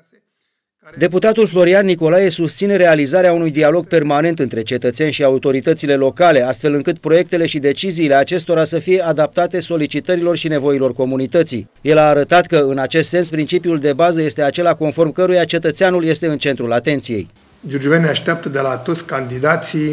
Deputatul Florian Nicolae susține realizarea unui dialog permanent între cetățeni și autoritățile locale, astfel încât proiectele și deciziile acestora să fie adaptate solicitărilor și nevoilor comunității. El a arătat că, în acest sens, principiul de bază este acela conform căruia cetățeanul este în centrul atenției. Giurgiuvenii așteaptă de la toți candidații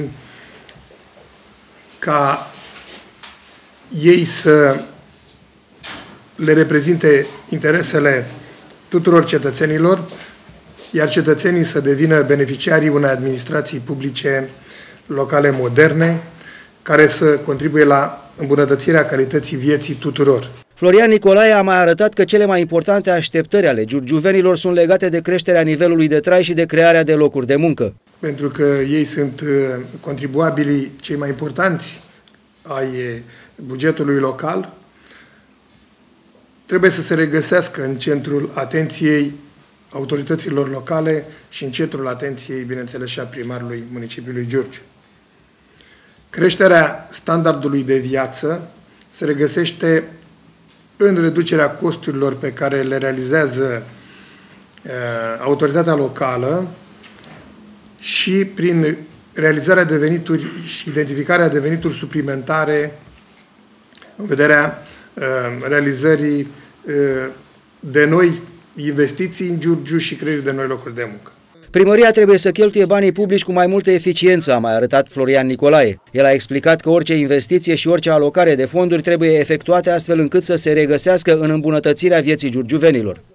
ca ei să le reprezinte interesele tuturor cetățenilor, iar cetățenii să devină beneficiarii unei administrații publice locale moderne, care să contribuie la îmbunătățirea calității vieții tuturor. Florian Nicolae a mai arătat că cele mai importante așteptări ale giurgiuvenilor sunt legate de creșterea nivelului de trai și de crearea de locuri de muncă. Pentru că ei sunt contribuabilii cei mai importanți ai bugetului local, trebuie să se regăsească în centrul atenției autorităților locale și în centrul atenției, bineînțeles, și a primarului municipiului Giurgiu. Creșterea standardului de viață se regăsește în reducerea costurilor pe care le realizează autoritatea locală și prin realizarea de venituri și identificarea de venituri suplimentare în vederea realizării de noi investiții în Giurgiu și creării de noi locuri de muncă. Primăria trebuie să cheltuie banii publici cu mai multă eficiență, a mai arătat Florian Nicolae. El a explicat că orice investiție și orice alocare de fonduri trebuie efectuate astfel încât să se regăsească în îmbunătățirea vieții giurgiuvenilor.